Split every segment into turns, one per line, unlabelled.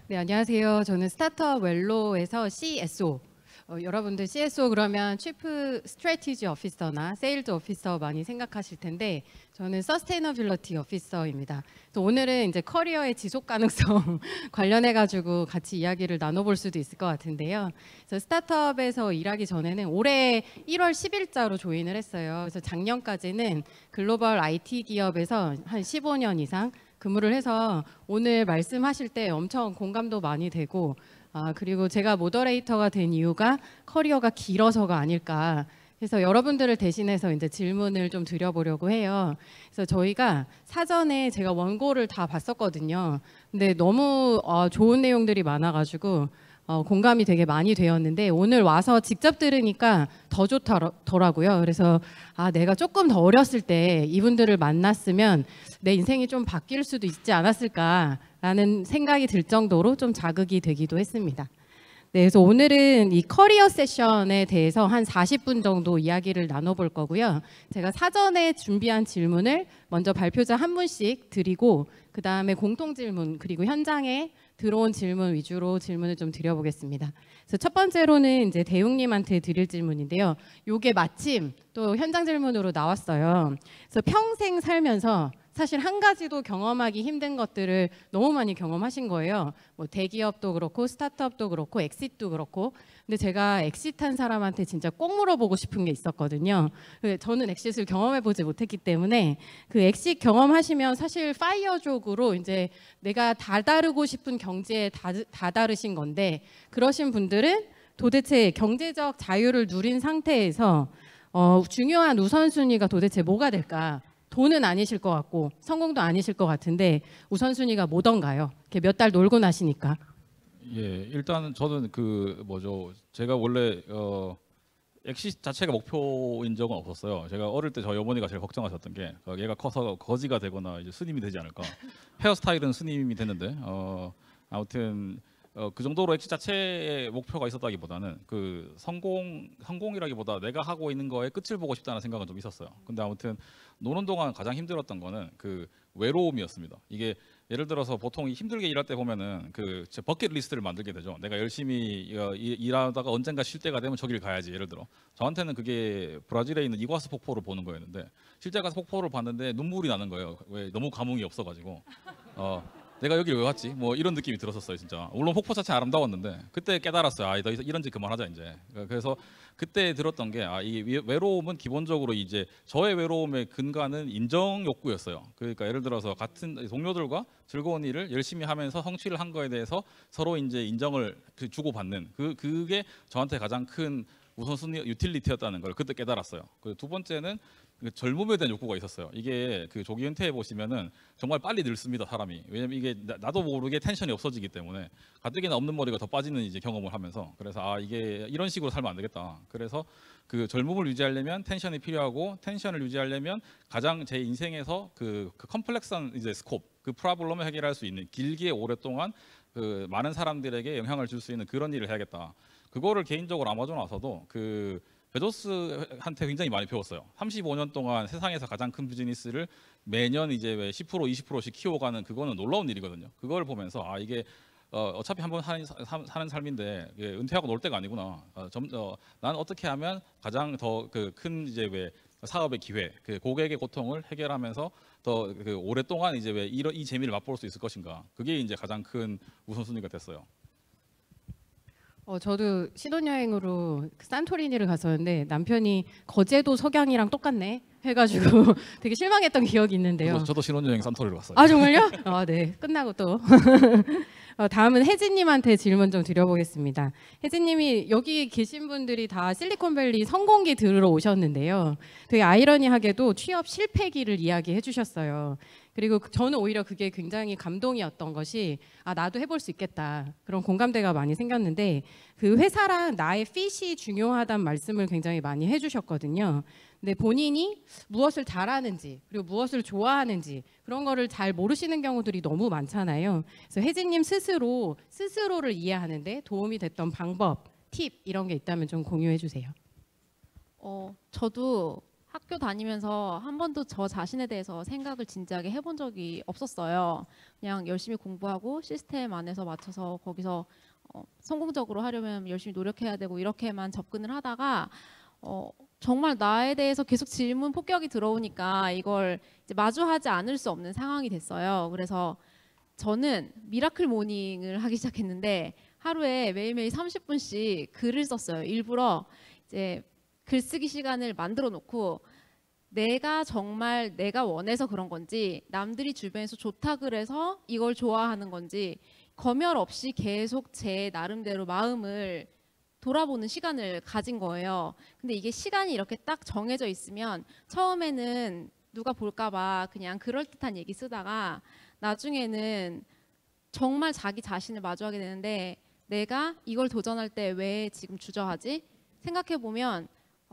네, 안녕하세요. 저는 스타트업 웰로에서 CSO. 여러분들 CSO 그러면 치프 스트래티지 오피서나 세일즈 오피서 많이 생각하실 텐데 저는 서스테이너빌리티 오피서입니다. 또 오늘은 이제 커리어의 지속 가능성 관련해 가지고 같이 이야기를 나눠볼 수도 있을 것 같은데요. 그래서 스타트업에서 일하기 전에는 올해 1월 10일자로 조인을 했어요. 그래서 작년까지는 글로벌 IT 기업에서 한 15년 이상 근무를 해서 오늘 말씀하실 때 엄청 공감도 많이 되고 그리고 제가 모더레이터가 된 이유가 커리어가 길어서가 아닐까 해서 여러분들을 대신해서 이제 질문을 좀 드려보려고 해요. 그래서 저희가 사전에 제가 원고를 다 봤었거든요. 근데 너무 좋은 내용들이 많아가지고 공감이 되게 많이 되었는데 오늘 와서 직접 들으니까 더 좋더라고요. 그래서 내가 조금 더 어렸을 때 이분들을 만났으면 내 인생이 좀 바뀔 수도 있지 않았을까라는 생각이 들 정도로 좀 자극이 되기도 했습니다. 네, 그래서 오늘은 이 커리어 세션에 대해서 한 40분 정도 이야기를 나눠볼 거고요. 제가 사전에 준비한 질문을 먼저 발표자 한 분씩 드리고 그 다음에 공통 질문 그리고 현장에 들어온 질문 위주로 질문을 좀 드려보겠습니다. 그래서 첫 번째로는 이제 대웅님한테 드릴 질문인데요. 요게 마침 또 현장 질문으로 나왔어요. 그래서 평생 살면서 사실 한 가지도 경험하기 힘든 것들을 너무 많이 경험하신 거예요. 뭐 대기업도 그렇고 스타트업도 그렇고 엑싯도 그렇고. 근데 제가 엑싯한 사람한테 진짜 꼭 물어보고 싶은 게 있었거든요. 저는 엑싯을 경험해보지 못했기 때문에 그 엑싯 경험하시면 사실 파이어족으로 이제 내가 다다르고 싶은 경지에 다다르신 건데 그러신 분들은 도대체 경제적 자유를 누린 상태에서 중요한 우선순위가 도대체 뭐가 될까? 돈은 아니실 것 같고 성공도 아니실 것 같은데 우선순위가 뭐던가요? 몇 달 놀고 나시니까.
예, 일단 저는 제가 원래 엑시 자체가 목표인 적은 없었어요. 제가 어릴 때 저희 어머니가 제일 걱정하셨던 게 얘가 커서 거지가 되거나 이제 스님이 되지 않을까. 헤어스타일은 스님이 됐는데 아무튼 그 정도로 엑시 자체의 목표가 있었다기보다는 그 성공이라기보다 내가 하고 있는 거에 끝을 보고 싶다는 생각은 좀 있었어요. 근데 아무튼 노는 동안 가장 힘들었던 거는 그 외로움이었습니다. 이게 예를 들어서 보통 힘들게 일할 때 보면은 그 버킷리스트를 만들게 되죠. 내가 열심히 일하다가 언젠가 쉴 때가 되면 저길 가야지. 예를 들어 저한테는 그게 브라질에 있는 이과수 폭포를 보는 거였는데 실제 가서 폭포를 봤는데 눈물이 나는 거예요. 왜 너무 감흥이 없어가지고 내가 여기를 왜 왔지? 뭐 이런 느낌이 들었었어요, 진짜. 물론 폭포 자체 아름다웠는데 그때 깨달았어요. 너 이런 짓 그만하자 이제. 그래서 그때 들었던 게 이 외로움은 기본적으로 이제 저의 외로움의 근간은 인정 욕구였어요. 그러니까 예를 들어서 같은 동료들과 즐거운 일을 열심히 하면서 성취를 한 거에 대해서 서로 이제 인정을 주고받는 그게 저한테 가장 큰 우선순위 유틸리티였다는 걸 그때 깨달았어요. 두 번째는 젊음에 대한 욕구가 있었어요. 이게 그 조기 은퇴해 보시면은 정말 빨리 늙습니다, 사람이. 왜냐면 이게 나도 모르게 텐션이 없어지기 때문에 가뜩이나 없는 머리가 더 빠지는 이제 경험을 하면서 그래서 이게 이런 식으로 살면 안 되겠다. 그래서 그 젊음을 유지하려면 텐션이 필요하고 텐션을 유지하려면 가장 제 인생에서 그 컴플렉스한 이제 스콥, 그 프로블럼을 해결할 수 있는 길게 오랫동안 그 많은 사람들에게 영향을 줄 수 있는 그런 일을 해야겠다. 그거를 개인적으로 아마존 와서도 그 베조스한테 굉장히 많이 배웠어요. 35년 동안 세상에서 가장 큰 비즈니스를 매년 이제 왜 10% 20%씩 키워가는 그거는 놀라운 일이거든요. 그걸 보면서 이게 어차피 한번 사는 삶인데 은퇴하고 놀 때가 아니구나. 난 어떻게 하면 가장 더 그 큰 이제 왜 사업의 기회, 그 고객의 고통을 해결하면서 더 그 오랫동안 이제 왜 이 재미를 맛볼 수 있을 것인가. 그게 이제 가장 큰 우선순위가 됐어요.
저도 신혼여행으로 산토리니를 갔었는데 남편이 거제도 석양이랑 똑같네 해가지고 되게 실망했던 기억이 있는데요.
저도 신혼여행 산토리로 갔어요.
정말요? 네. 끝나고 또. 다음은 혜진님한테 질문 좀 드려보겠습니다. 혜진님이 여기 계신 분들이 다 실리콘밸리 성공기 들으러 오셨는데요. 되게 아이러니하게도 취업 실패기를 이야기해 주셨어요. 그리고 저는 오히려 그게 굉장히 감동이었던 것이 나도 해볼 수 있겠다. 그런 공감대가 많이 생겼는데 그 회사랑 나의 핏이 중요하다는 말씀을 굉장히 많이 해주셨거든요. 근데 본인이 무엇을 잘하는지 그리고 무엇을 좋아하는지 그런 거를 잘 모르시는 경우들이 너무 많잖아요. 그래서 혜진님 스스로를 이해하는데 도움이 됐던 방법, 팁 이런 게 있다면 좀 공유해 주세요.
저도 학교 다니면서 한 번도 저 자신에 대해서 생각을 진지하게 해본 적이 없었어요. 그냥 열심히 공부하고 시스템 안에서 맞춰서 거기서 성공적으로 하려면 열심히 노력해야 되고 이렇게만 접근을 하다가 정말 나에 대해서 계속 질문 폭격이 들어오니까 이걸 이제 마주하지 않을 수 없는 상황이 됐어요. 그래서 저는 미라클 모닝을 하기 시작했는데 하루에 매일매일 30분씩 글을 썼어요. 일부러 이제 글쓰기 시간을 만들어 놓고 내가 정말 내가 원해서 그런 건지 남들이 주변에서 좋다 그래서 이걸 좋아하는 건지 검열 없이 계속 제 나름대로 마음을 돌아보는 시간을 가진 거예요. 근데 이게 시간이 이렇게 딱 정해져 있으면 처음에는 누가 볼까 봐 그냥 그럴듯한 얘기 쓰다가 나중에는 정말 자기 자신을 마주하게 되는데 내가 이걸 도전할 때 왜 지금 주저하지? 생각해 보면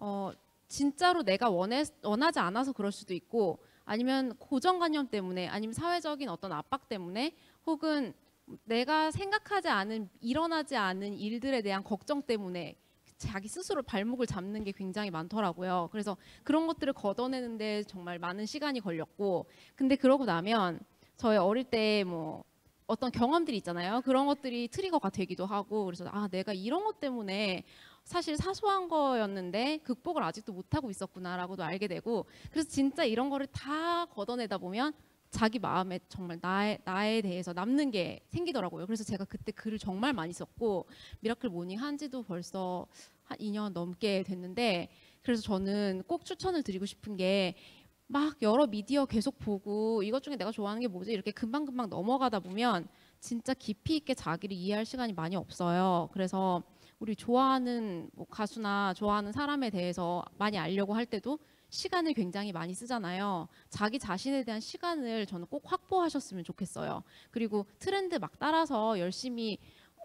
진짜로 내가 원하지 않아서 그럴 수도 있고 아니면 고정관념 때문에 아니면 사회적인 어떤 압박 때문에 혹은 내가 생각하지 않은 일어나지 않은 일들에 대한 걱정 때문에 자기 스스로 발목을 잡는 게 굉장히 많더라고요. 그래서 그런 것들을 걷어내는데 정말 많은 시간이 걸렸고 근데 그러고 나면 저희 어릴 때 뭐 어떤 경험들이 있잖아요. 그런 것들이 트리거가 되기도 하고 그래서 내가 이런 것 때문에 사실 사소한 거였는데 극복을 아직도 못하고 있었구나라고도 알게 되고 그래서 진짜 이런 거를 다 걷어내다 보면 자기 마음에 정말 나에 대해서 남는 게 생기더라고요. 그래서 제가 그때 글을 정말 많이 썼고 미라클 모닝 한 지도 벌써 한 2년 넘게 됐는데 그래서 저는 꼭 추천을 드리고 싶은 게 막 여러 미디어 계속 보고 이것 중에 내가 좋아하는 게 뭐지 이렇게 금방금방 넘어가다 보면 진짜 깊이 있게 자기를 이해할 시간이 많이 없어요. 그래서 우리 좋아하는 뭐 가수나 좋아하는 사람에 대해서 많이 알려고 할 때도 시간을 굉장히 많이 쓰잖아요. 자기 자신에 대한 시간을 저는 꼭 확보하셨으면 좋겠어요. 그리고 트렌드 막 따라서 열심히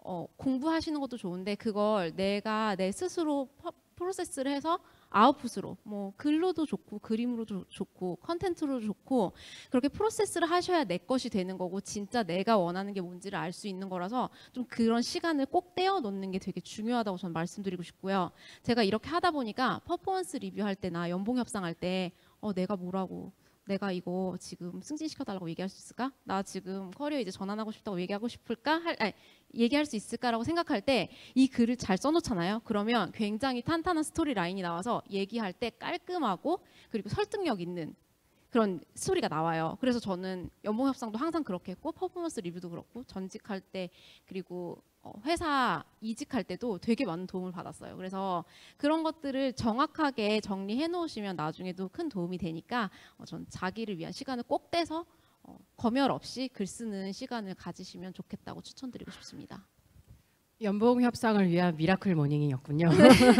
공부하시는 것도 좋은데 그걸 내가 내 스스로 프로세스를 해서 아웃풋으로 뭐 글로도 좋고 그림으로도 좋고 컨텐츠로도 좋고 그렇게 프로세스를 하셔야 내 것이 되는 거고 진짜 내가 원하는 게 뭔지를 알 수 있는 거라서 좀 그런 시간을 꼭 떼어 놓는 게 되게 중요하다고 저는 말씀드리고 싶고요. 제가 이렇게 하다 보니까 퍼포먼스 리뷰할 때나 연봉 협상할 때 내가 뭐라고 내가 이거 지금 승진시켜달라고 얘기할 수 있을까? 나 지금 커리어 이제 전환하고 싶다고 얘기하고 싶을까? 얘기할 수 있을까라고 생각할 때 이 글을 잘 써놓잖아요. 그러면 굉장히 탄탄한 스토리 라인이 나와서 얘기할 때 깔끔하고 그리고 설득력 있는 그런 스토리가 나와요. 그래서 저는 연봉 협상도 항상 그렇게 했고 퍼포먼스 리뷰도 그렇고 전직할 때 그리고 회사 이직할 때도 되게 많은 도움을 받았어요. 그래서 그런 것들을 정확하게 정리해 놓으시면 나중에도 큰 도움이 되니까 전 자기를 위한 시간을 꼭 떼서 검열 없이 글 쓰는 시간을 가지시면 좋겠다고 추천드리고 싶습니다.
연봉 협상을 위한 미라클 모닝이었군요.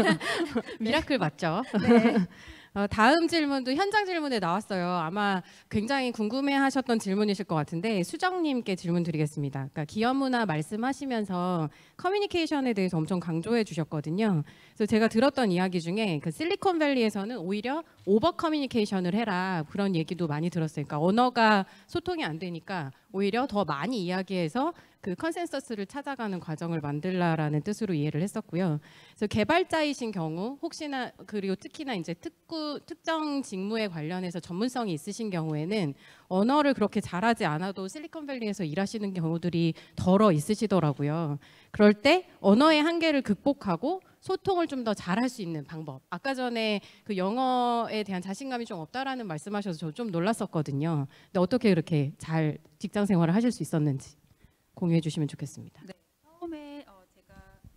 미라클 맞죠?
네.
다음 질문도 현장 질문에 나왔어요. 아마 굉장히 궁금해하셨던 질문이실 것 같은데 수정님께 질문 드리겠습니다. 그러니까 기업 문화 말씀하시면서 커뮤니케이션에 대해서 엄청 강조해 주셨거든요. 그래서 제가 들었던 이야기 중에 그 실리콘밸리에서는 오히려 오버 커뮤니케이션을 해라 그런 얘기도 많이 들었어요. 그러니까 언어가 소통이 안 되니까 오히려 더 많이 이야기해서 그 컨센서스를 찾아가는 과정을 만들라라는 뜻으로 이해를 했었고요. 그래서 개발자이신 경우 혹시나 그리고 특히나 이제 특정 직무에 관련해서 전문성이 있으신 경우에는 언어를 그렇게 잘하지 않아도 실리콘밸리에서 일하시는 경우들이 덜어 있으시더라고요. 그럴 때 언어의 한계를 극복하고 소통을 좀 더 잘할 수 있는 방법. 아까 전에 그 영어에 대한 자신감이 좀 없다라는 말씀하셔서 저 좀 놀랐었거든요. 근데 어떻게 그렇게 잘 직장 생활을 하실 수 있었는지 공유해 주시면 좋겠습니다.
네, 처음에 제가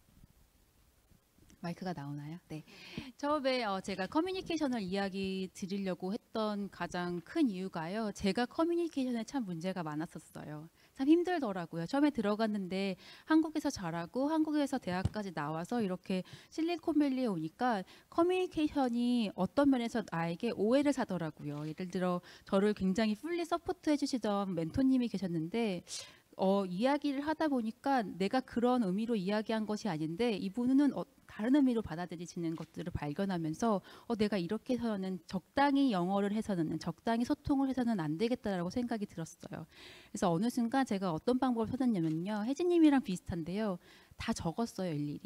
마이크가 나오나요? 네. 처음에 제가 커뮤니케이션을 이야기 드리려고 했던 가장 큰 이유가요. 제가 커뮤니케이션에 참 문제가 많았었어요. 참 힘들더라고요. 처음에 들어갔는데 한국에서 잘하고 한국에서 대학까지 나와서 이렇게 실리콘밸리에 오니까 커뮤니케이션이 어떤 면에서 나에게 오해를 사더라고요. 예를 들어 저를 굉장히 풀리 서포트해 주시던 멘토님이 계셨는데 이야기를 하다 보니까 내가 그런 의미로 이야기한 것이 아닌데 이분은 다른 의미로 받아들이시는 것들을 발견하면서 내가 이렇게 해서는 적당히 영어를 해서는 적당히 소통을 해서는 안 되겠다라고 생각이 들었어요. 그래서 어느 순간 제가 어떤 방법을 찾았냐면요. 혜진님이랑 비슷한데요. 다 적었어요, 일일이.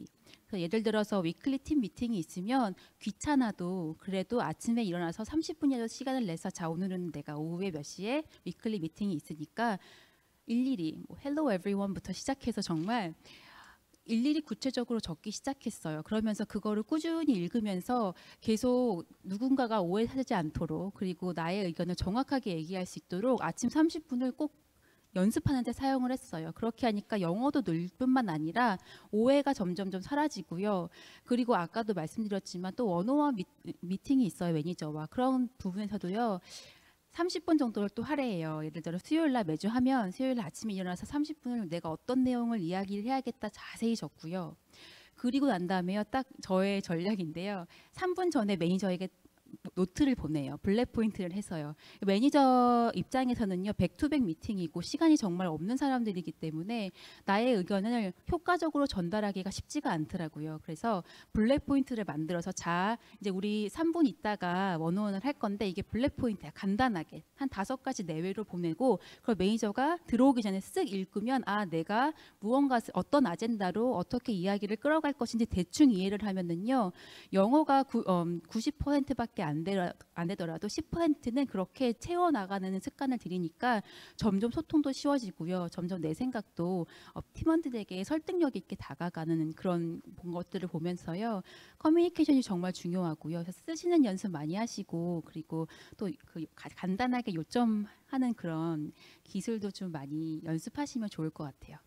그래서 예를 들어서 위클리 팀 미팅이 있으면 귀찮아도 그래도 아침에 일어나서 30분이라도 시간을 내서 자 오늘은 내가 오후에 몇 시에 위클리 미팅이 있으니까 일일이 뭐 헬로 에브리원부터 시작해서 정말 일일이 구체적으로 적기 시작했어요. 그러면서 그거를 꾸준히 읽으면서 계속 누군가가 오해하지 않도록 그리고 나의 의견을 정확하게 얘기할 수 있도록 아침 30분을 꼭 연습하는 데 사용을 했어요. 그렇게 하니까 영어도 늘 뿐만 아니라 오해가 점점점 사라지고요. 그리고 아까도 말씀드렸지만 또 원오원 미팅이 있어요. 매니저와. 그런 부분에서도요. 30분 정도를 또 할애해요. 예를 들어 수요일 날 매주 하면 수요일 아침에 일어나서 30분을 내가 어떤 내용을 이야기를 해야겠다 자세히 적고요. 그리고 난 다음에요. 딱 저의 전략인데요. 3분 전에 매니저에게 노트를 보내요. 블랙 포인트를 해서요. 매니저 입장에서는요. 백투백 미팅이고 시간이 정말 없는 사람들이기 때문에 나의 의견을 효과적으로 전달하기가 쉽지가 않더라고요. 그래서 블랙 포인트를 만들어서 자 이제 우리 3분 있다가 원오원을 할 건데 이게 블랙 포인트야. 간단하게 한 5가지 내외로 보내고 그걸 매니저가 들어오기 전에 쓱 읽으면 아 내가 무언가 어떤 아젠다로 어떻게 이야기를 끌어갈 것인지 대충 이해를 하면은요. 영어가 90%밖에 안 되더라도 10%는 그렇게 채워나가는 습관을 들이니까 점점 소통도 쉬워지고요. 점점 내 생각도 팀원들에게 설득력 있게 다가가는 그런 것들을 보면서요. 커뮤니케이션이 정말 중요하고요. 그래서 쓰시는 연습 많이 하시고 그리고 또 그 간단하게 요점하는 그런 기술도 좀 많이 연습하시면 좋을 것 같아요.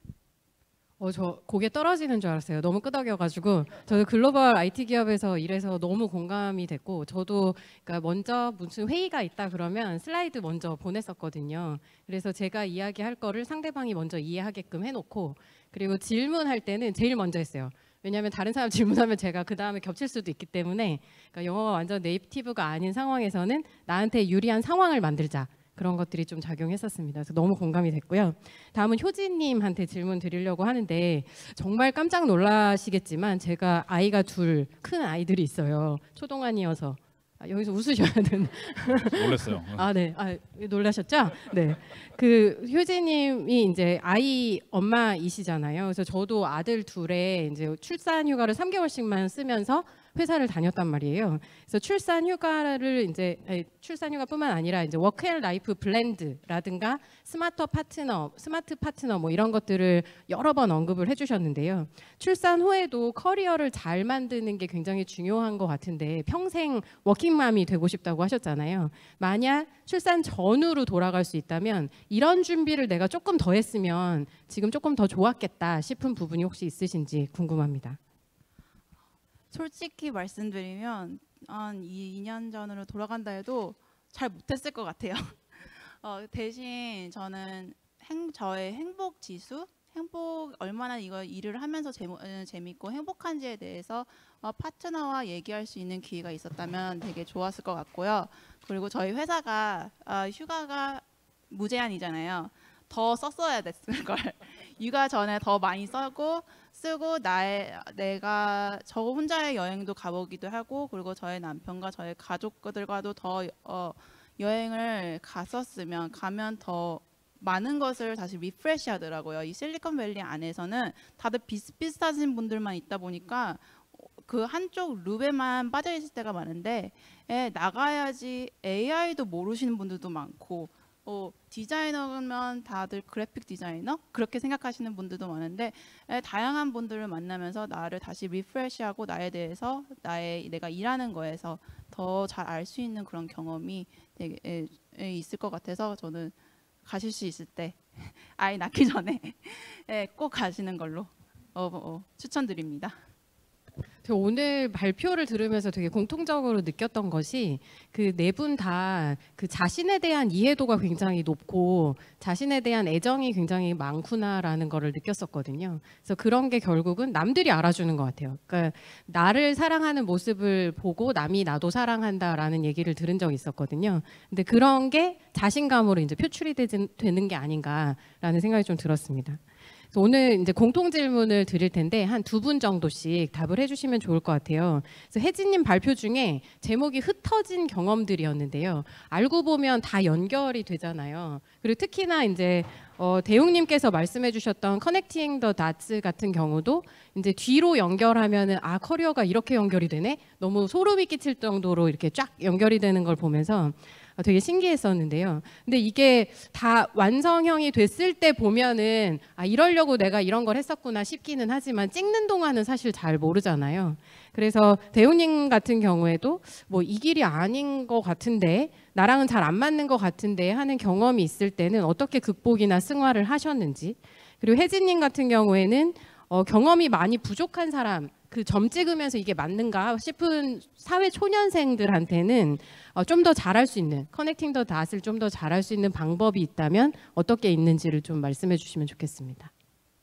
저 고개 떨어지는 줄 알았어요. 너무 끄덕여가지고 저도 글로벌 IT 기업에서 일해서 너무 공감이 됐고 저도 그러니까 먼저 무슨 회의가 있다 그러면 슬라이드 먼저 보냈었거든요. 그래서 제가 이야기할 거를 상대방이 먼저 이해하게끔 해놓고 그리고 질문할 때는 제일 먼저 했어요. 왜냐하면 다른 사람 질문하면 제가 그 다음에 겹칠 수도 있기 때문에 그러니까 영어가 완전 네이티브가 아닌 상황에서는 나한테 유리한 상황을 만들자. 그런 것들이 좀 작용했었습니다. 그래서 너무 공감이 됐고요. 다음은 효진님한테 질문 드리려고 하는데 정말 깜짝 놀라시겠지만 제가 아이가 둘 큰 아이들이 있어요. 초동안이어서 여기서 웃으셔야 되는.
놀랐어요.
네. 놀라셨죠? 네. 그 효진님이 이제 아이 엄마이시잖아요. 그래서 저도 아들 둘에 이제 출산 휴가를 3개월씩만 쓰면서 회사를 다녔단 말이에요. 그래서 출산 휴가뿐만 아니라 이제 워크 앤 라이프 블렌드라든가 스마트 파트너 뭐 이런 것들을 여러 번 언급을 해주셨는데요. 출산 후에도 커리어를 잘 만드는 게 굉장히 중요한 것 같은데 평생 워킹맘이 되고 싶다고 하셨잖아요. 만약 출산 전후로 돌아갈 수 있다면 이런 준비를 내가 조금 더 했으면 지금 조금 더 좋았겠다 싶은 부분이 혹시 있으신지 궁금합니다.
솔직히 말씀드리면 한 2년 전으로 돌아간다 해도 잘 못했을 것 같아요. 대신 저는 저의 행복 지수, 얼마나 이거 일을 하면서 재밌고 행복한지에 대해서 파트너와 얘기할 수 있는 기회가 있었다면 되게 좋았을 것 같고요. 그리고 저희 회사가 휴가가 무제한이잖아요. 더 썼어야 됐을 걸. 육아 전에 더 많이 쓰고 내가 저 혼자의 여행도 가보기도 하고 그리고 저의 남편과 저의 가족들과도 더 여행을 가면 더 많은 것을 다시 리프레시 하더라고요. 이 실리콘밸리 안에서는 다들 비슷비슷하신 분들만 있다 보니까 그 한쪽 룹에만 빠져 있을 때가 많은데 나가야지 AI도 모르시는 분들도 많고 디자이너면 다들 그래픽 디자이너? 그렇게 생각하시는 분들도 많은데 다양한 분들을 만나면서 나를 다시 리프레시하고 나에 대해서 내가 일하는 거에서 더 잘 알 수 있는 그런 경험이 되게 있을 것 같아서 저는 가실 수 있을 때 아이 낳기 전에 꼭 가시는 걸로 추천드립니다.
오늘 발표를 들으면서 되게 공통적으로 느꼈던 것이 그 네 분 다 그 자신에 대한 이해도가 굉장히 높고 자신에 대한 애정이 굉장히 많구나라는 거를 느꼈었거든요. 그래서 그런 게 결국은 남들이 알아주는 것 같아요. 그러니까 나를 사랑하는 모습을 보고 남이 나도 사랑한다라는 얘기를 들은 적이 있었거든요. 근데 그런 게 자신감으로 이제 표출이 되는 게 아닌가라는 생각이 좀 들었습니다. 그래서 오늘 이제 공통 질문을 드릴 텐데 한 2분 정도씩 답을 해주시면 좋을 것 같아요. 그래서 혜진님 발표 중에 제목이 흩어진 경험들이었는데요. 알고 보면 다 연결이 되잖아요. 그리고 특히나 이제 대용님께서 말씀해주셨던 커넥팅 더 다츠 같은 경우도 이제 뒤로 연결하면은 아 커리어가 이렇게 연결이 되네. 너무 소름이 끼칠 정도로 이렇게 쫙 연결이 되는 걸 보면서 되게 신기했었는데요. 근데 이게 다 완성형이 됐을 때 보면은 아 이러려고 내가 이런 걸 했었구나 싶기는 하지만 찍는 동안은 사실 잘 모르잖아요. 그래서 대우님 같은 경우에도 뭐 이 길이 아닌 것 같은데 나랑은 잘 안 맞는 것 같은데 하는 경험이 있을 때는 어떻게 극복이나 승화를 하셨는지, 그리고 혜진님 같은 경우에는 경험이 많이 부족한 사람 그 점 찍으면서 이게 맞는가 싶은 사회 초년생들한테는 좀 더 잘할 수 있는 커넥팅 더 닷을 좀 더 잘할 수 있는 방법이 있다면 어떻게 있는지를 좀 말씀해 주시면 좋겠습니다.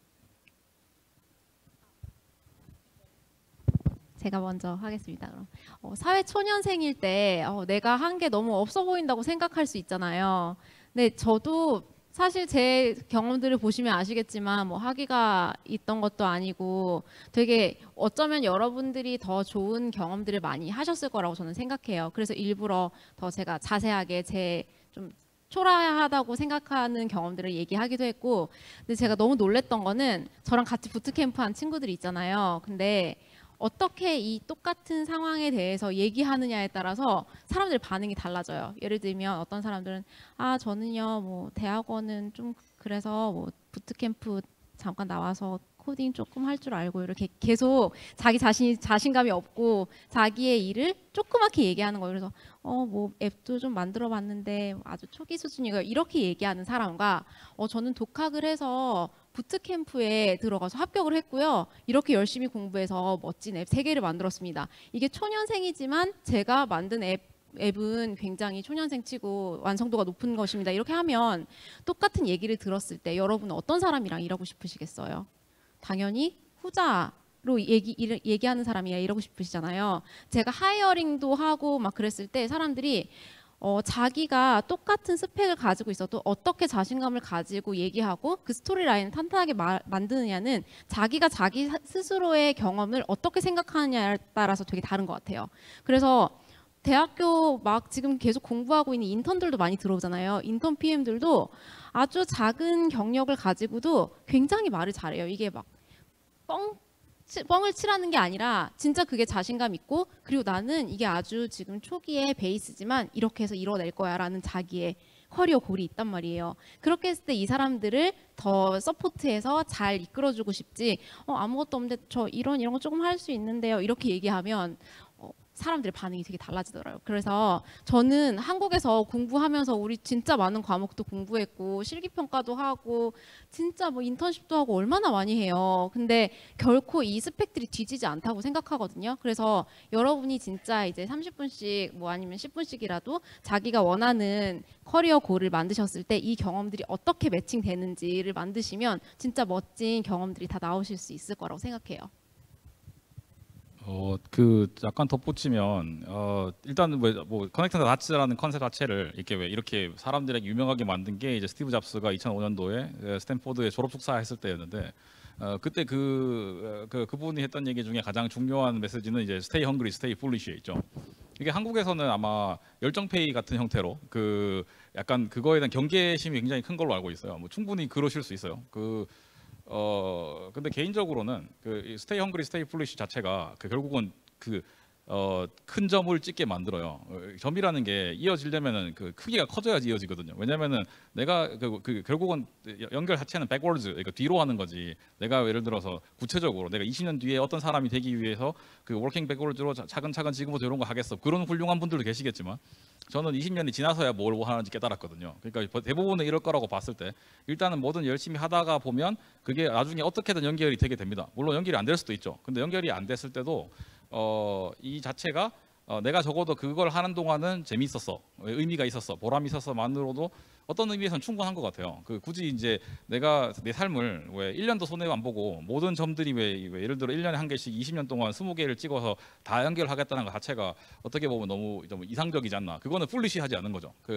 제가 먼저 하겠습니다. 그럼 사회 초년생일 때 내가 한 게 너무 없어 보인다고 생각할 수 있잖아요. 근데 저도 사실 제 경험들을 보시면 아시겠지만 뭐 학위가 있던 것도 아니고 되게 어쩌면 여러분들이 더 좋은 경험들을 많이 하셨을 거라고 저는 생각해요. 그래서 일부러 더 제가 자세하게 제 좀 초라하다고 생각하는 경험들을 얘기하기도 했고, 근데 제가 너무 놀랬던 거는 저랑 같이 부트캠프 한 친구들이 있잖아요. 근데 어떻게 이 똑같은 상황에 대해서 얘기하느냐에 따라서 사람들 반응이 달라져요. 예를 들면 어떤 사람들은 아 저는요 뭐 대학원은 좀 그래서 뭐 부트캠프 잠깐 나와서 코딩 조금 할 줄 알고 이렇게 계속 자기 자신감이 없고 자기의 일을 조그맣게 얘기하는 거예요. 그래서 뭐 앱도 좀 만들어 봤는데 아주 초기 수준이고요. 이렇게 얘기하는 사람과 저는 독학을 해서 부트캠프에 들어가서 합격을 했고요. 이렇게 열심히 공부해서 멋진 앱 3개를 만들었습니다. 이게 초년생이지만 제가 만든 앱은 굉장히 초년생 치고 완성도가 높은 것입니다. 이렇게 하면 똑같은 얘기를 들었을 때 여러분은 어떤 사람이랑 일하고 싶으시겠어요? 당연히 후자로 얘기하는 사람이야 일하고 싶으시잖아요. 제가 하이어링도 하고 막 그랬을 때 사람들이 자기가 똑같은 스펙을 가지고 있어도 어떻게 자신감을 가지고 얘기하고 그 스토리라인을 탄탄하게 만드느냐는 자기가 자기 스스로의 경험을 어떻게 생각하느냐에 따라서 되게 다른 것 같아요. 그래서 대학교 막 지금 계속 공부하고 있는 인턴들도 많이 들어오잖아요. 인턴 PM들도 아주 작은 경력을 가지고도 굉장히 말을 잘해요. 이게 막 뻥을 치라는 게 아니라 진짜 그게 자신감 있고, 그리고 나는 이게 아주 지금 초기의 베이스지만 이렇게 해서 이뤄낼 거야 라는 자기의 커리어 골이 있단 말이에요. 그렇게 했을 때 이 사람들을 더 서포트해서 잘 이끌어주고 싶지 아무것도 없는데 저 이런 거 조금 할 수 있는데요 이렇게 얘기하면 사람들의 반응이 되게 달라지더라고요. 그래서 저는 한국에서 공부하면서 우리 진짜 많은 과목도 공부했고 실기평가도 하고 진짜 뭐 인턴십도 하고 얼마나 많이 해요. 근데 결코 이 스펙들이 뒤지지 않다고 생각하거든요. 그래서 여러분이 진짜 이제 30분씩 뭐 아니면 10분씩이라도 자기가 원하는 커리어 골을 만드셨을 때 이 경험들이 어떻게 매칭되는지를 만드시면 진짜 멋진 경험들이 다 나오실 수 있을 거라고 생각해요.
그 약간 덧붙이면 일단 뭐 커넥팅 더 다츠라는 컨셉 자체를 이렇게 사람들에게 유명하게 만든 게 이제 스티브 잡스가 2005년도에 스탠포드에 졸업 축사했을 때였는데 그때 그분이 했던 얘기 중에 가장 중요한 메시지는 이제 stay hungry, stay foolish에 있죠. 이게 한국에서는 아마 열정페이 같은 형태로 그 약간 그거에 대한 경계심이 굉장히 큰 걸로 알고 있어요. 뭐 충분히 그러실 수 있어요. 근데 개인적으로는 그 stay hungry, stay foolish 자체가 결국은 큰 점을 찍게 만들어요. 점이라는 게 이어지려면은 그 크기가 커져야지 이어지거든요. 왜냐면은 내가 결국은 연결 자체는 backwards, 그러니까 뒤로 하는 거지. 내가 예를 들어서 구체적으로 내가 20년 뒤에 어떤 사람이 되기 위해서 그 working backwards로 차근차근 지금부터 이런 거 하겠어. 그런 훌륭한 분들도 계시겠지만 저는 20년이 지나서야 뭘 하는지 깨달았거든요. 그러니까 대부분은 이럴 거라고 봤을 때 일단은 뭐든 열심히 하다가 보면 그게 나중에 어떻게든 연결이 되게 됩니다. 물론 연결이 안 될 수도 있죠. 근데 연결이 안 됐을 때도 이 자체가 내가 적어도 그걸 하는 동안은 재미있었어, 의미가 있었어, 보람이 있었어만으로도 어떤 의미에서는 충분한 것 같아요. 굳이 이제 내가 내 삶을 왜 1년도 손해 안 보고 모든 점들이 왜 예를 들어 1년에 한 개씩 20년 동안 20개를 찍어서 다 연결하겠다는 것 자체가 어떻게 보면 너무 좀 이상적이지 않나. 그거는 풀리시하지 않은 거죠.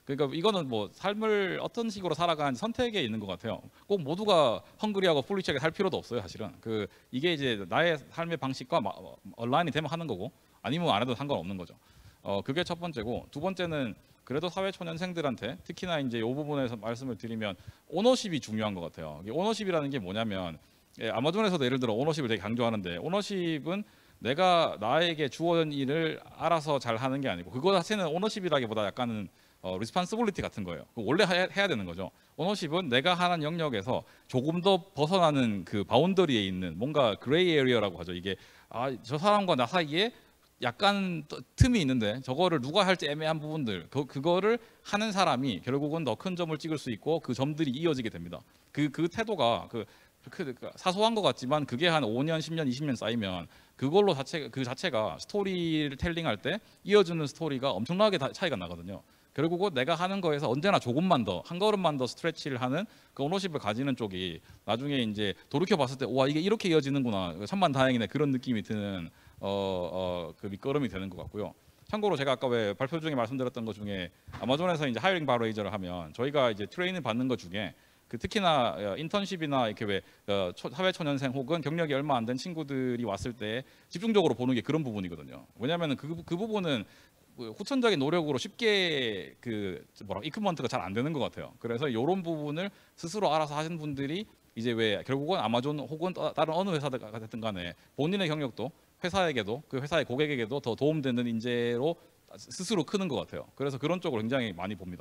그러니까 이거는 뭐 삶을 어떤 식으로 살아가는 선택에 있는 것 같아요. 꼭 모두가 헝그리하고 폴리시하게 살 필요도 없어요, 사실은. 이게 이제 나의 삶의 방식과 얼라인이 되면 하는 거고, 아니면 안 해도 상관없는 거죠. 그게 첫 번째고, 두 번째는 그래도 사회초년생들한테 특히나 이제 이 부분에서 말씀을 드리면 오너십이 중요한 것 같아요. 오너십이라는 게 뭐냐면, 아마존에서도 예를 들어 오너십을 되게 강조하는데, 오너십은 내가 나에게 주어진 일을 알아서 잘 하는 게 아니고, 그거 자체는 오너십이라기보다 약간은 리스폰시빌리티 같은 거예요. 원래 해야 되는 거죠. 오너십은 내가 하는 영역에서 조금 더 벗어나는 그 바운더리에 있는 뭔가 그레이 에리어라고 하죠. 이게 저 사람과 나 사이에 약간 틈이 있는데 저거를 누가 할지 애매한 부분들, 그거를 하는 사람이 결국은 더 큰 점을 찍을 수 있고 그 점들이 이어지게 됩니다. 그 태도가 사소한 것 같지만 그게 한 5년, 10년, 20년 쌓이면 그걸로 그 자체가 스토리를 텔링할 때 이어지는 스토리가 엄청나게 차이가 나거든요. 결국은 내가 하는 거에서 언제나 조금만 더, 한 걸음만 더 스트레치를 하는 그 오너십을 가지는 쪽이 나중에 이제 돌이켜 봤을 때 와, 이게 이렇게 이어지는구나, 천만 다행이네, 그런 느낌이 드는 그 밑거름이 되는 것 같고요. 참고로 제가 아까 왜 발표 중에 말씀드렸던 것 중에 아마존에서 이제 하이링 바로이저를 하면 저희가 이제 트레이닝 받는 것 중에 특히나 인턴십이나 이렇게 왜 사회초년생 혹은 경력이 얼마 안 된 친구들이 왔을 때 집중적으로 보는 게 그런 부분이거든요. 왜냐하면 그 부분은 후천적인 노력으로 쉽게 이크먼트가 잘 안 되는 것 같아요. 그래서 이런 부분을 스스로 알아서 하신 분들이 이제 왜 결국은 아마존 혹은 다른 어느 회사가 됐든 간에 본인의 경력도 회사에게도 그 회사의 고객에게도 더 도움되는 인재로 스스로 크는 것 같아요. 그래서 그런 쪽으로 굉장히 많이 봅니다.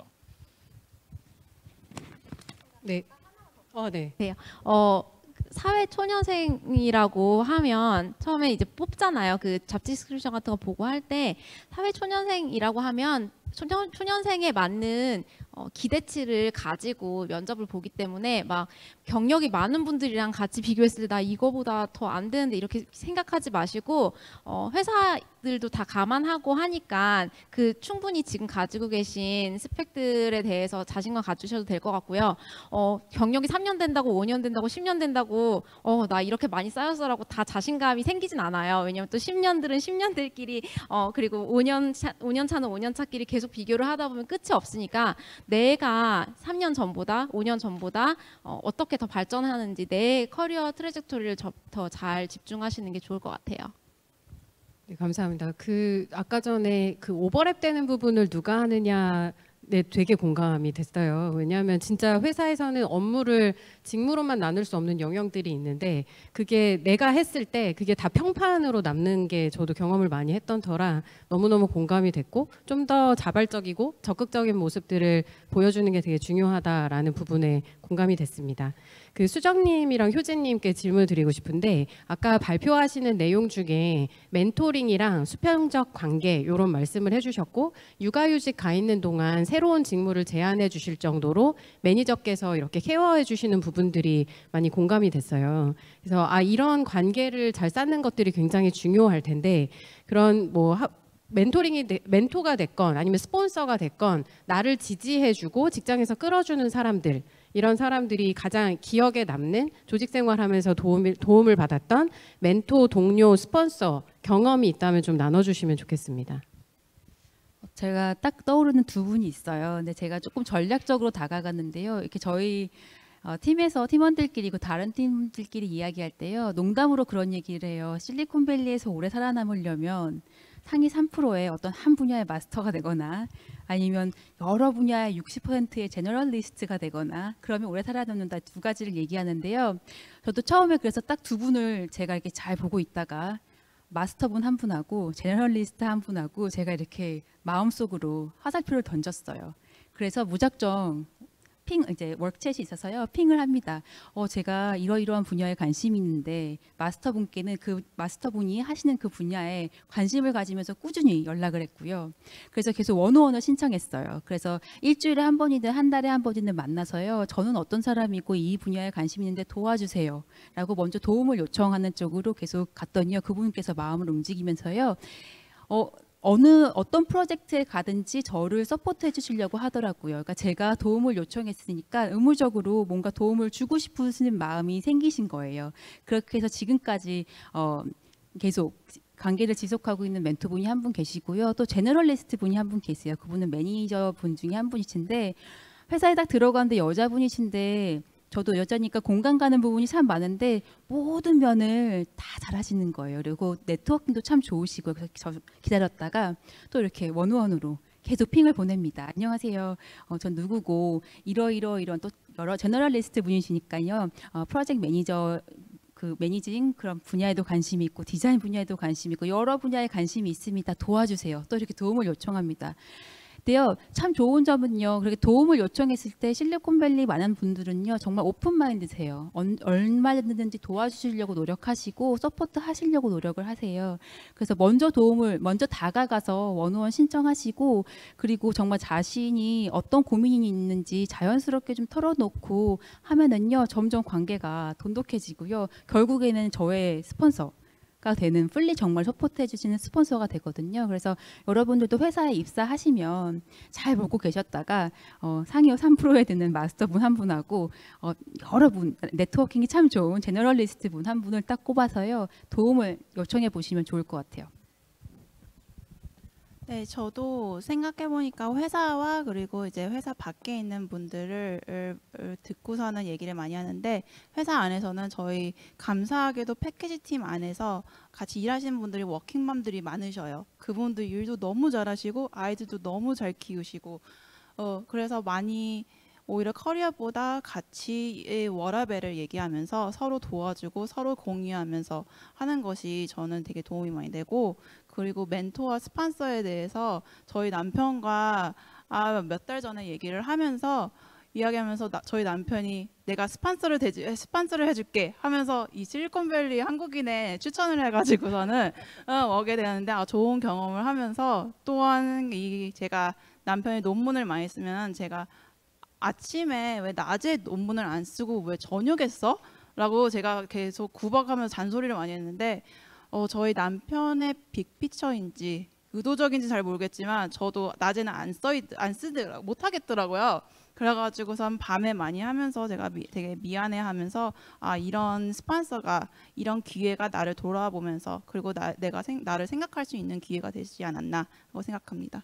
네. 네.
사회초년생이라고 하면 처음에 이제 뽑잖아요. 그 잡지 스크립션 같은 거 보고 할 때 사회초년생이라고 하면 초년생에 맞는 기대치를 가지고 면접을 보기 때문에 막 경력이 많은 분들이랑 같이 비교했을 때 나 이거보다 더 안 되는데 이렇게 생각하지 마시고 회사들도 다 감안하고 하니까 충분히 지금 가지고 계신 스펙들에 대해서 자신감 가지셔도 될 것 같고요. 경력이 3년 된다고 5년 된다고 10년 된다고 나 이렇게 많이 쌓였어라고 다 자신감이 생기진 않아요. 왜냐면 또 10년들은 10년들끼리 그리고 5년 차는 5년 차끼리 계속 비교를 하다 보면 끝이 없으니까 내가 3년 전보다 5년 전보다 어떻게 더 발전하는지 내 커리어 트래젝토리를 더 잘 집중하시는 게 좋을 것 같아요.
네, 감사합니다. 아까 전에 오버랩 되는 부분을 누가 하느냐, 네, 되게 공감이 됐어요. 왜냐하면 진짜 회사에서는 업무를 직무로만 나눌 수 없는 영역들이 있는데 그게 내가 했을 때 그게 다 평판으로 남는 게 저도 경험을 많이 했던 터라 너무너무 공감이 됐고 좀 더 자발적이고 적극적인 모습들을 보여주는 게 되게 중요하다라는 부분에 공감이 됐습니다. 수정님이랑 효진님께 질문을 드리고 싶은데 아까 발표하시는 내용 중에 멘토링이랑 수평적 관계 이런 말씀을 해주셨고 육아휴직 가 있는 동안 새로운 직무를 제안해 주실 정도로 매니저께서 이렇게 케어해 주시는 부분들이 많이 공감이 됐어요. 그래서 이런 관계를 잘 쌓는 것들이 굉장히 중요할 텐데 그런 멘토가 됐건 아니면 스폰서가 됐건 나를 지지해주고 직장에서 끌어주는 사람들, 이런 사람들이 가장 기억에 남는 조직 생활하면서 도움을 받았던 멘토, 동료, 스폰서 경험이 있다면 좀 나눠주시면 좋겠습니다.
제가 딱 떠오르는 두 분이 있어요. 근데 제가 조금 전략적으로 다가갔는데요. 이렇게 저희 팀에서 팀원들끼리 그 다른 팀들끼리 이야기할 때요. 농담으로 그런 얘기를 해요. 실리콘밸리에서 오래 살아남으려면 상위 3%의 어떤 한 분야의 마스터가 되거나 아니면 여러 분야의 60%의 제너럴리스트가 되거나 그러면 오래 살아남는다, 두 가지를 얘기하는데요. 저도 처음에 그래서 딱 두 분을 제가 이렇게 잘 보고 있다가 마스터분 한 분하고 제너럴리스트 한 분하고 제가 이렇게 마음속으로 화살표를 던졌어요. 그래서 무작정 이제 워크챗이 있어서요. 핑을 합니다. 제가 이러이러한 분야에 관심이 있는데 마스터분께는 그 마스터분이 하시는 그 분야에 관심을 가지면서 꾸준히 연락을 했고요. 그래서 계속 원오원을 신청했어요. 그래서 일주일에 한 번이든 한 달에 한 번이든 만나서요. 저는 어떤 사람이고 이 분야에 관심이 있는데 도와주세요. 라고 먼저 도움을 요청하는 쪽으로 계속 갔더니요. 그분께서 마음을 움직이면서요. 어떤 프로젝트에 가든지 저를 서포트해 주시려고 하더라고요. 그러니까 제가 도움을 요청했으니까 의무적으로 뭔가 도움을 주고 싶으신 마음이 생기신 거예요. 그렇게 해서 지금까지 계속 관계를 지속하고 있는 멘토분이 한 분 계시고요. 또 제너럴리스트 분이 한 분 계세요. 그분은 매니저 분 중에 한 분이신데 회사에 딱 들어가는데 여자분이신데 저도 여자니까 공감 가는 부분이 참 많은데 모든 면을 다 잘하시는 거예요. 그리고 네트워킹도 참 좋으시고 그래서 저 기다렸다가 또 이렇게 원원으로 계속 핑을 보냅니다. 안녕하세요. 전 누구고 이런 또 여러 제너럴리스트 분이시니까요. 프로젝트 매니저 그 매니징 그런 분야에도 관심이 있고 디자인 분야에도 관심이 있고 여러 분야에 관심이 있습니다. 도와주세요. 또 이렇게 도움을 요청합니다. 근데요, 참 좋은 점은요. 그렇게 도움을 요청했을 때 실리콘밸리 많은 분들은요, 정말 오픈마인드세요. 얼마든지 도와주시려고 노력하시고 서포트 하시려고 노력을 하세요. 그래서 먼저 다가가서 원오원 신청하시고 그리고 정말 자신이 어떤 고민이 있는지 자연스럽게 좀 털어놓고 하면은요, 점점 관계가 돈독해지고요. 결국에는 저의 스폰서 가 되는 풀리 정말 서포트해 주시는 스폰서가 되거든요. 그래서 여러분들도 회사에 입사하시면 잘 보고 계셨다가 상위 3%에 드는 마스터분 한 분하고 여러 분 네트워킹이 참 좋은 제너럴리스트 분 한 분을 딱 꼽아서요. 도움을 요청해 보시면 좋을 것 같아요.
네, 저도 생각해 보니까 회사와 그리고 이제 회사 밖에 있는 분들을 듣고서는 얘기를 많이 하는데 회사 안에서는 저희 감사하게도 패키지 팀 안에서 같이 일하시는 분들이 워킹맘들이 많으셔요. 그분들 일도 너무 잘하시고 아이들도 너무 잘 키우시고 그래서 많이 오히려 커리어보다 같이 워라밸을 얘기하면서 서로 도와주고 서로 공유하면서 하는 것이 저는 되게 도움이 많이 되고 그리고 멘토와 스폰서에 대해서 저희 남편과 몇 달 전에 얘기를 하면서 이야기하면서 저희 남편이 내가 스폰서를 해줄게 하면서 이 실리콘밸리 한국인에 추천을 해가지고서는 오게 되는데 좋은 경험을 하면서 또한 제가 남편이 논문을 많이 쓰면 제가 아침에 왜 낮에 논문을 안 쓰고 왜 저녁에 써? 라고 제가 계속 구박하면서 잔소리를 많이 했는데 저희 남편의 빅피처인지 의도적인지 잘 모르겠지만 저도 낮에는 못 하겠더라고요. 그래가지고선 밤에 많이 하면서 제가 되게 미안해하면서 이런 스폰서가 이런 기회가 나를 돌아보면서 그리고 내가 나를 생각할 수 있는 기회가 되지 않았나 하고 생각합니다.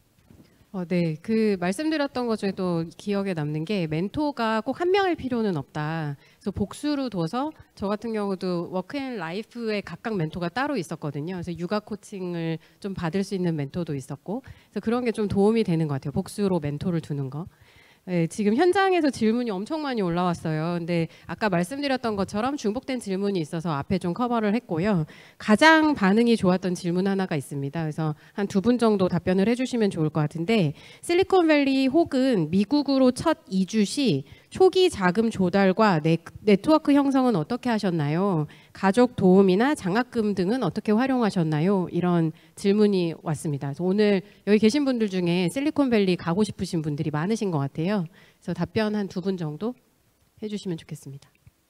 네, 그 말씀드렸던 것 중에 또 기억에 남는 게 멘토가 꼭 한 명일 필요는 없다. 그래서 복수로 둬서 저 같은 경우도 워크앤라이프에 각각 멘토가 따로 있었거든요. 그래서 육아 코칭을 좀 받을 수 있는 멘토도 있었고, 그래서 그런 게 좀 도움이 되는 것 같아요. 복수로 멘토를 두는 거. 네, 지금 현장에서 질문이 엄청 많이 올라왔어요. 근데 아까 말씀드렸던 것처럼 중복된 질문이 있어서 앞에 좀 커버를 했고요. 가장 반응이 좋았던 질문 하나가 있습니다. 그래서 한 2분 정도 답변을 해주시면 좋을 것 같은데 실리콘밸리 혹은 미국으로 첫 이주 시 초기 자금 조달과 네트워크 형성은 어떻게 하셨나요? 가족 도움이나 장학금 등은 어떻게 활용하셨나요? 이런 질문이 왔습니다. 그래서 오늘 여기 계신 분들 중에 실리콘밸리 가고 싶으신 분들이 많으신 것 같아요. 그래서 답변 한 2분 정도 해주시면 좋겠습니다.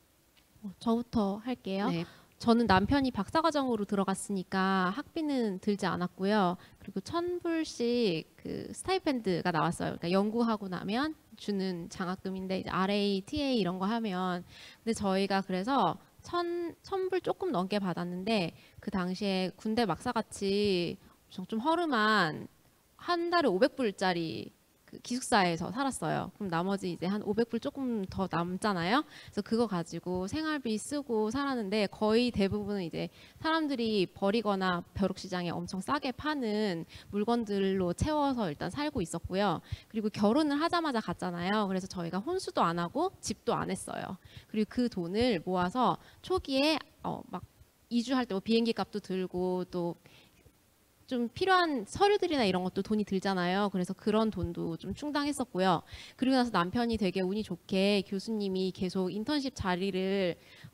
저부터 할게요.
네.
저는 남편이 박사과정으로 들어갔으니까 학비는 들지 않았고요. 그리고 1,000불씩 그 스타이펜드가 나왔어요. 그러니까 연구하고 나면 주는 장학금인데 이제 RA, TA 이런 거 하면 근데 저희가 그래서 1,000불 조금 넘게 받았는데 그 당시에 군대 막사같이 좀 허름한 한 달에 500불짜리 그 기숙사에서 살았어요. 그럼 나머지 이제 한 500불 조금 더 남잖아요. 그래서 그거 가지고 생활비 쓰고 살았는데 거의 대부분은 이제 사람들이 버리거나 벼룩시장에 엄청 싸게 파는 물건들로 채워서 일단 살고 있었고요. 그리고 결혼을 하자마자 갔잖아요. 그래서 저희가 혼수도 안 하고 집도 안 했어요. 그리고 그 돈을 모아서 초기에 막 이주할 때 뭐 비행기 값도 들고 또 좀 필요한 서류들이나 이런 것도 돈이 들잖아요. 그래서 그런 돈도 좀 충당했었고요. 그리고 나서 남편이 되게 운이 좋게 교수님이 계속 인턴십 자리를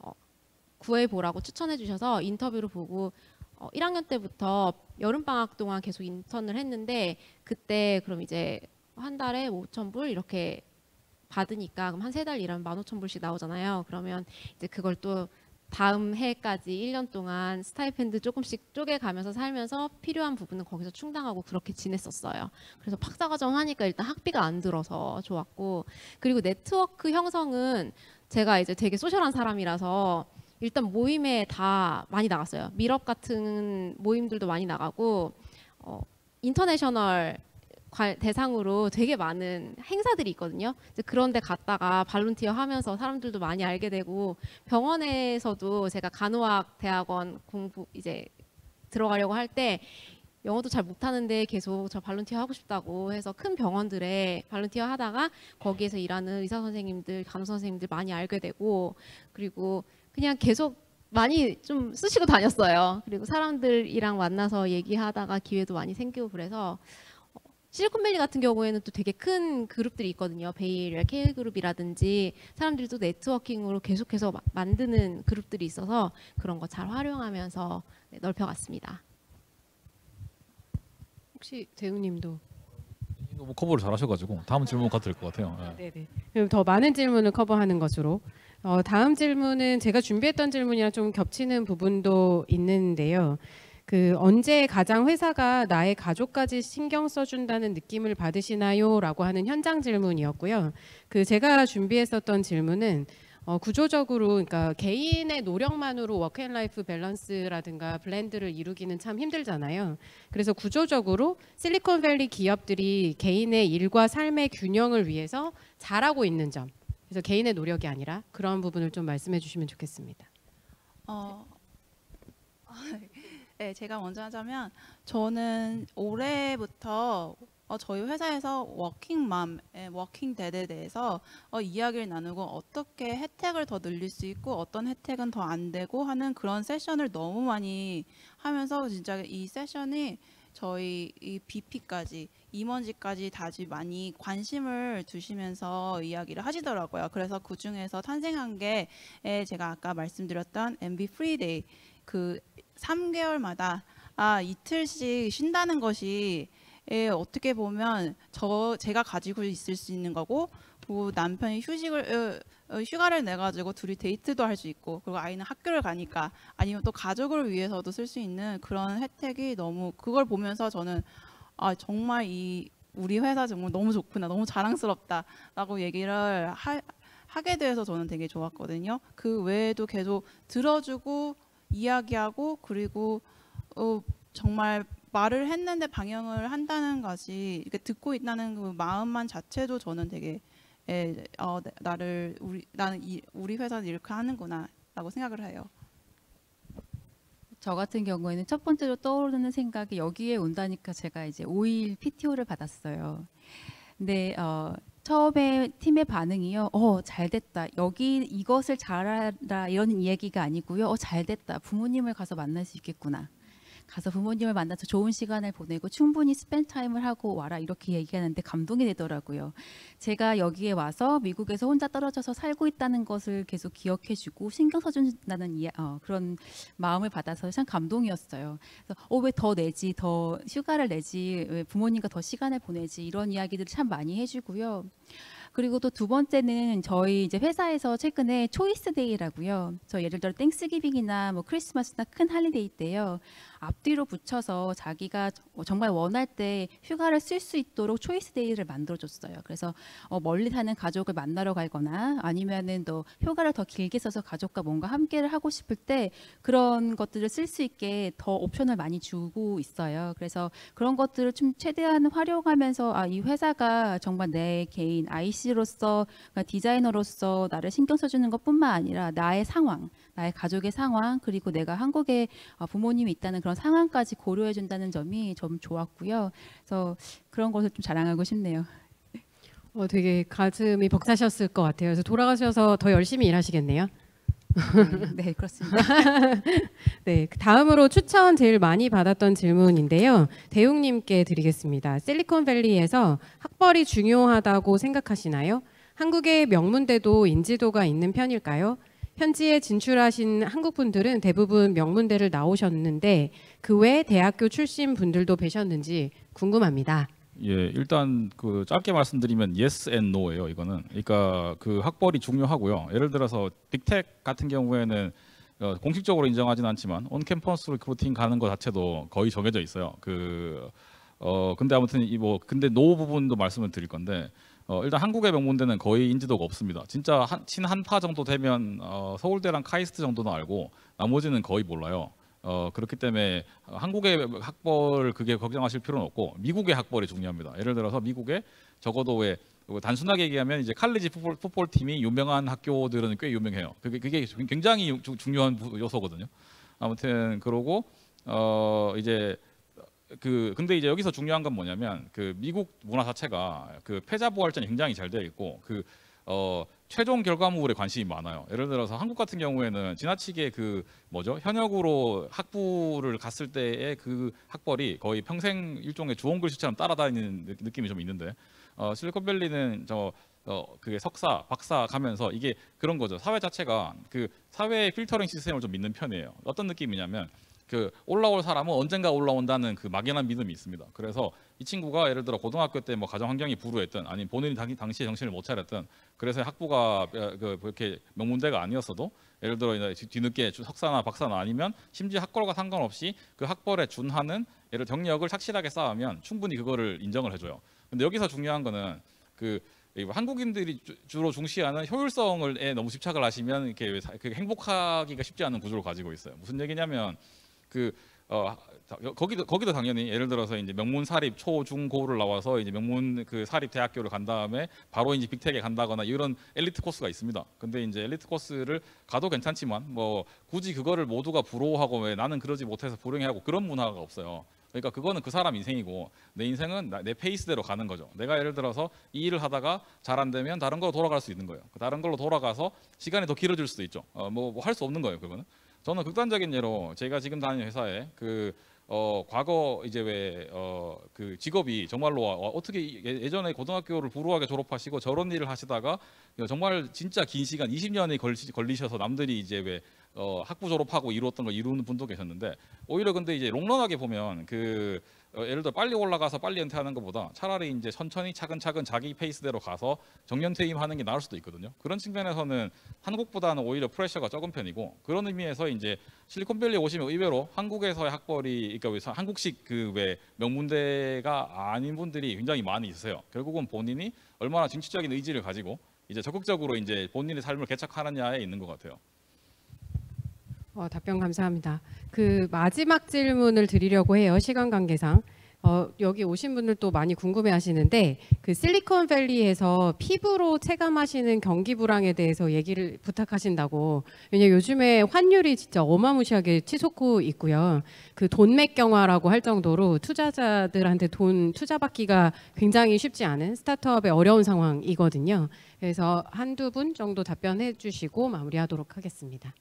구해보라고 추천해 주셔서 인터뷰를 보고 1학년 때부터 여름방학 동안 계속 인턴을 했는데 그때 그럼 이제 한 달에 5,000불 이렇게 받으니까 그럼 한 3달 일하면 15,000불씩 나오잖아요. 그러면 이제 그걸 또 다음 해까지 1년 동안 스타이펜드 조금씩 쪼개가면서 살면서 필요한 부분은 거기서 충당하고 그렇게 지냈었어요. 그래서 박사과정 하니까 일단 학비가 안 들어서 좋았고 그리고 네트워크 형성은 제가 이제 되게 소셜한 사람이라서 일단 모임에 다 많이 나갔어요. 밀업 같은 모임들도 많이 나가고 인터내셔널 대상으로 되게 많은 행사들이 있거든요. 이제 그런데 갔다가 발론티어 하면서 사람들도 많이 알게 되고 병원에서도 제가 간호학 대학원 공부 이제 들어가려고 할 때 영어도 잘 못하는데 계속 저 발론티어 하고 싶다고 해서 큰 병원들에 발론티어 하다가 거기에서 일하는 의사 선생님들, 간호사 선생님들 많이 알게 되고 그리고 그냥 계속 많이 좀 쓰시고 다녔어요. 그리고 사람들이랑 만나서 얘기하다가 기회도 많이 생기고 그래서 실리콘밸리 같은 경우에는 또 되게 큰 그룹들이 있거든요. 베이에리아 K그룹이라든지 사람들이 또 네트워킹으로 계속해서 만드는 그룹들이 있어서 그런 거 잘 활용하면서 넓혀갔습니다.
혹시 재웅님도
너무 커버를 잘하셔가지고 다음 질문 가도 될 것 같아요. 예.
네네. 그럼 더 많은 질문을 커버하는 것으로 다음 질문은 제가 준비했던 질문이랑 좀 겹치는 부분도 있는데요. 그 언제 가장 회사가 나의 가족까지 신경 써준다는 느낌을 받으시나요?라고 하는 현장 질문이었고요. 그 제가 준비했었던 질문은 구조적으로 그러니까 개인의 노력만으로 워크앤라이프 밸런스라든가 블렌드를 이루기는 참 힘들잖아요. 그래서 구조적으로 실리콘밸리 기업들이 개인의 일과 삶의 균형을 위해서 잘하고 있는 점. 그래서 개인의 노력이 아니라 그런 부분을 좀 말씀해 주시면 좋겠습니다.
네, 제가 먼저 하자면 저는 올해부터 저희 회사에서 워킹맘, 워킹데드에 대해서 이야기를 나누고 어떻게 혜택을 더 늘릴 수 있고 어떤 혜택은 더 안 되고 하는 그런 세션을 너무 많이 하면서 진짜 이 세션이 저희 이 BP까지 임원직까지 다시 많이 관심을 두시면서 이야기를 하시더라고요. 그래서 그 중에서 탄생한 게 제가 아까 말씀드렸던 MB 프리데이 그 3개월마다 이틀씩 쉰다는 것이 어떻게 보면 제가 가지고 있을 수 있는 거고 그리고 남편이 휴가를 내 가지고 둘이 데이트도 할 수 있고 그리고 아이는 학교를 가니까 아니면 또 가족을 위해서도 쓸 수 있는 그런 혜택이 너무 그걸 보면서 저는 정말 우리 회사 정말 너무 좋구나 너무 자랑스럽다라고 얘기를 하게 돼서 저는 되게 좋았거든요. 그 외에도 계속 들어주고 이야기하고 그리고 정말 말을 했는데 방영을 한다는 것이 이렇게 듣고 있다는 그 마음만 자체도 저는 되게 나는 우리 회사는 이렇게 하는구나라고 생각을 해요.
저 같은 경우에는 첫 번째로 떠오르는 생각이 여기에 온다니까 제가 이제 5일 PTO를 받았어요. 근데 처음에 팀의 반응이요. 잘 됐다. 여기 이것을 잘하라 이런 이야기가 아니고요. 잘 됐다. 부모님을 가서 만날 수 있겠구나. 가서 부모님을 만나서 좋은 시간을 보내고 충분히 스펜 타임을 하고 와라 이렇게 얘기하는데 감동이 되더라고요. 제가 여기에 와서 미국에서 혼자 떨어져서 살고 있다는 것을 계속 기억해주고 신경 써준다는 그런 마음을 받아서 참 감동이었어요. 그래서 왜 더 내지, 더 휴가를 내지, 왜 부모님과 더 시간을 보내지 이런 이야기들을 참 많이 해주고요. 그리고 또 두 번째는 저희 이제 회사에서 최근에 초이스 데이라고요. 저 예를 들어 땡스기빙이나 뭐 크리스마스나 큰 할리데이 때요. 앞뒤로 붙여서 자기가 정말 원할 때 휴가를 쓸 수 있도록 초이스 데이를 만들어줬어요. 그래서 멀리 사는 가족을 만나러 가거나 아니면은 또 휴가를 더 길게 써서 가족과 뭔가 함께를 하고 싶을 때 그런 것들을 쓸 수 있게 더 옵션을 많이 주고 있어요. 그래서 그런 것들을 좀 최대한 활용하면서 이 회사가 정말 내 개인 IC로서 그러니까 디자이너로서 나를 신경 써주는 것뿐만 아니라 나의 상황, 나의 가족의 상황 그리고 내가 한국에 부모님이 있다는 그런 상황까지 고려해 준다는 점이 좀 좋았고요. 그래서 그런 것을 좀 자랑하고 싶네요.
되게 가슴이 벅차셨을 것 같아요. 그래서 돌아가셔서 더 열심히 일하시겠네요.
네, 그렇습니다.
네, 다음으로 추천 제일 많이 받았던 질문인데요. 대웅님께 드리겠습니다. 실리콘밸리에서 학벌이 중요하다고 생각하시나요? 한국의 명문대도 인지도가 있는 편일까요? 현지에 진출하신 한국 분들은 대부분 명문대를 나오셨는데 그 외 대학교 출신 분들도 계셨는지 궁금합니다.
예, 일단 그 짧게 말씀드리면 yes and no예요. 이거는 그러니까 그 학벌이 중요하고요. 예를 들어서 빅텍 같은 경우에는 공식적으로 인정하지는 않지만 온 캠퍼스 리크루팅 가는 것 자체도 거의 정해져 있어요. 근데 아무튼 근데 노 부분도 말씀을 드릴 건데 일단 한국의 명문대는 거의 인지도가 없습니다. 진짜 친한파 정도 되면 서울대랑 카이스트 정도는 알고 나머지는 거의 몰라요. 그렇기 때문에 한국의 학벌을 그게 걱정하실 필요는 없고 미국의 학벌이 중요합니다. 예를 들어서 미국에 적어도 왜 단순하게 얘기하면 이제 칼리지 풋볼 팀이 유명한 학교들은 꽤 유명해요. 그게 굉장히 중요한 요소거든요. 아무튼 그러고 이제 근데 이제 여기서 중요한 건 뭐냐면 그 미국 문화 자체가 그 패자부활전이 굉장히 잘 되어 있고 최종 결과물에 관심이 많아요. 예를 들어서 한국 같은 경우에는 지나치게 현역으로 학부를 갔을 때의 그 학벌이 거의 평생 일종의 주원글씨처럼 따라다니는 느낌이 좀 있는데 실리콘밸리는 그게 석사, 박사 가면서 이게 그런 거죠. 사회 자체가 그 사회의 필터링 시스템을 좀 믿는 편이에요. 어떤 느낌이냐면 올라올 사람은 언젠가 올라온다는 그 막연한 믿음이 있습니다. 그래서 이 친구가 예를 들어 고등학교 때 뭐 가정 환경이 불우했든 아니면 본인이 당시에 정신을 못 차렸든 그래서 학부가 그렇게 명문대가 아니었어도 예를 들어 뒤늦게 석사나 박사나 아니면 심지어 학벌과 상관없이 그 학벌에 준하는 경력을 착실하게 쌓으면 충분히 그거를 인정을 해줘요. 근데 여기서 중요한 거는 한국인들이 주로 중시하는 효율성에 너무 집착을 하시면 이렇게 행복하기가 쉽지 않은 구조를 가지고 있어요. 무슨 얘기냐면 거기도 당연히 예를 들어서 이제 명문 사립 초, 중, 고를 나와서 이제 명문 사립 대학교를 간 다음에 바로 이제 빅텍에 간다거나 이런 엘리트 코스가 있습니다. 근데 이제 엘리트 코스를 가도 괜찮지만 뭐 굳이 그거를 모두가 부러워하고 왜 나는 그러지 못해서 불행해하고 그런 문화가 없어요. 그러니까 그거는 그 사람 인생이고 내 인생은 내 페이스대로 가는 거죠. 내가 예를 들어서 이 일을 하다가 잘 안 되면 다른 걸로 돌아갈 수 있는 거예요. 다른 걸로 돌아가서 시간이 더 길어질 수도 있죠. 뭐 할 수 없는 거예요. 그거는. 저는 극단적인 예로 제가 지금 다니는 회사에 과거 이제 직업이 정말로 어떻게 예전에 고등학교를 불우하게 졸업하시고 저런 일을 하시다가 정말 진짜 긴 시간 20년이 걸리셔서 남들이 이제 학부 졸업하고 이루었던 걸 이루는 분도 계셨는데 오히려 근데 이제 롱런하게 보면 예를 들어 빨리 올라가서 빨리 은퇴하는 것보다 차라리 이제 천천히 차근차근 자기 페이스대로 가서 정년퇴임하는 게 나을 수도 있거든요. 그런 측면에서는 한국보다는 오히려 프레셔가 적은 편이고 그런 의미에서 이제 실리콘밸리에 오시면 의외로 한국에서의 학벌이 그러니까 한국식 명문대가 아닌 분들이 굉장히 많이 있으세요. 결국은 본인이 얼마나 진취적인 의지를 가지고 이제 적극적으로 이제 본인의 삶을 개척하느냐에 있는 것 같아요.
답변 감사합니다. 마지막 질문을 드리려고 해요. 시간 관계상. 여기 오신 분들 또 많이 궁금해하시는데 실리콘밸리에서 피부로 체감하시는 경기 불황에 대해서 얘기를 부탁하신다고. 왜냐면 요즘에 환율이 진짜 어마무시하게 치솟고 있고요. 돈맥경화라고 할 정도로 투자자들한테 돈 투자받기가 굉장히 쉽지 않은 스타트업의 어려운 상황이거든요. 그래서 한두 분 정도 답변해 주시고 마무리하도록 하겠습니다.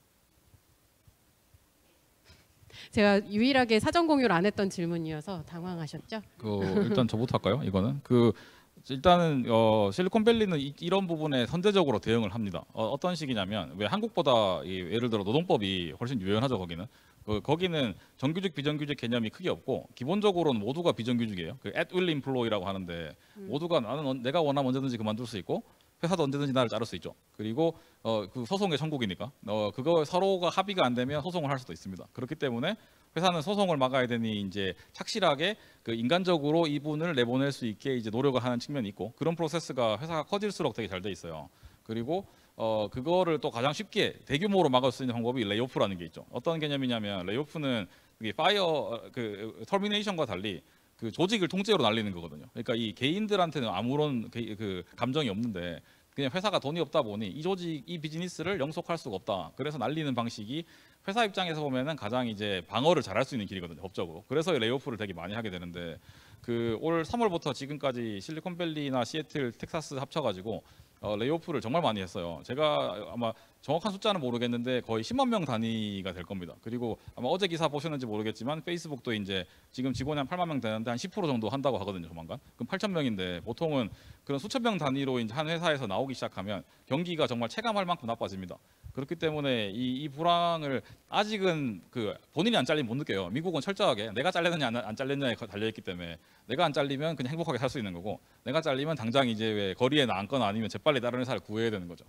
제가 유일하게 사전 공유를 안 했던 질문이어서 당황하셨죠?
일단 저부터 할까요? 이거는 일단은 실리콘밸리는 이런 부분에 선제적으로 대응을 합니다. 어떤 식이냐면 왜 한국보다 예를 들어 노동법이 훨씬 유연하죠. 거기는 정규직 비정규직 개념이 크게 없고 기본적으로는 모두가 비정규직이에요. at will employ라고 하는데 모두가 내가 원하면 언제든지 그만둘 수 있고 회사도 언제든지 나를 자를 수 있죠. 그리고 소송의 천국이니까 그거 서로가 합의가 안 되면 소송을 할 수도 있습니다. 그렇기 때문에 회사는 소송을 막아야 되니 이제 착실하게 인간적으로 이분을 내보낼 수 있게 이제 노력을 하는 측면이 있고 그런 프로세스가 회사가 커질수록 되게 잘 돼 있어요. 그리고 그거를 또 가장 쉽게 대규모로 막을 수 있는 방법이 레이오프라는 게 있죠. 어떤 개념이냐면 레이오프는 터미네이션과 달리 조직을 통째로 날리는 거거든요. 그러니까 이 개인들한테는 아무런 감정이 없는데 그냥 회사가 돈이 없다 보니 이 비즈니스를 영속할 수가 없다. 그래서 날리는 방식이 회사 입장에서 보면은 가장 이제 방어를 잘할 수 있는 길이거든요. 법적으로. 그래서 레이오프를 되게 많이 하게 되는데 올 3월부터 지금까지 실리콘밸리나 시애틀, 텍사스 합쳐가지고 레이오프를 정말 많이 했어요. 제가 아마 정확한 숫자는 모르겠는데 거의 10만 명 단위가 될 겁니다. 그리고 아마 어제 기사 보셨는지 모르겠지만 페이스북도 이제 지금 직원이 한 8만 명 되는데 한 10% 정도 한다고 하거든요. 조만간. 그럼 8천 명인데 보통은 그런 수천 명 단위로 이제 한 회사에서 나오기 시작하면 경기가 정말 체감할 만큼 나빠집니다. 그렇기 때문에 이 불황을 아직은 본인이 안 잘리면 못 느껴요. 미국은 철저하게 내가 잘렸느냐 안 잘렸느냐에 달려있기 때문에 내가 안 잘리면 그냥 행복하게 살 수 있는 거고 내가 잘리면 당장 이제 왜 거리에 앉거나 아니면 재빨리 다른 회사를 구해야 되는 거죠.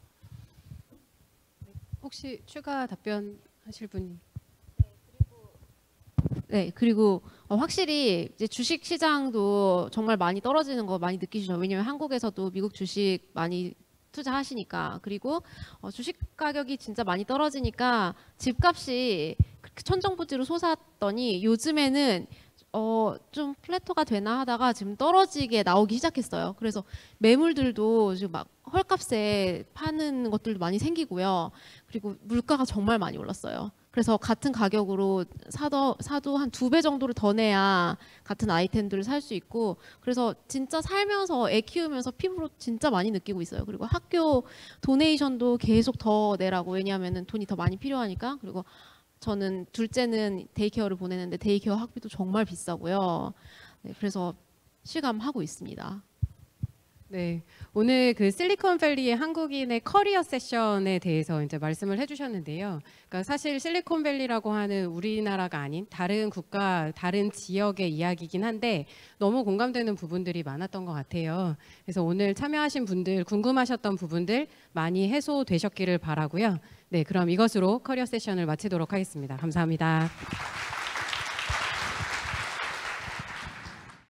혹시 추가 답변하실 분이?
네, 그리고 확실히 이제 주식 시장도 정말 많이 떨어지는 거 많이 느끼시죠. 왜냐면 한국에서도 미국 주식 많이 투자하시니까. 그리고 주식 가격이 진짜 많이 떨어지니까 집값이 그렇게 천정부지로 솟았더니 요즘에는 좀 플래토가 되나 하다가 지금 떨어지게 나오기 시작했어요. 그래서 매물들도 지금 막 헐값에 파는 것들도 많이 생기고요. 그리고 물가가 정말 많이 올랐어요. 그래서 같은 가격으로 사도 한 2배 정도를 더 내야 같은 아이템들을 살 수 있고, 그래서 진짜 살면서 애 키우면서 피부로 진짜 많이 느끼고 있어요. 그리고 학교 도네이션도 계속 더 내라고, 왜냐하면 돈이 더 많이 필요하니까. 그리고 저는 둘째는 데이케어를 보내는데 데이케어 학비도 정말 비싸고요. 네, 그래서 실감하고 있습니다.
네, 오늘 그 실리콘밸리의 한국인의 커리어 세션에 대해서 이제 말씀을 해주셨는데요. 그러니까 사실 실리콘밸리라고 하는 우리나라가 아닌 다른 국가, 다른 지역의 이야기이긴 한데 너무 공감되는 부분들이 많았던 것 같아요. 그래서 오늘 참여하신 분들, 궁금하셨던 부분들 많이 해소되셨기를 바라고요. 네, 그럼 이것으로 커리어 세션을 마치도록 하겠습니다. 감사합니다.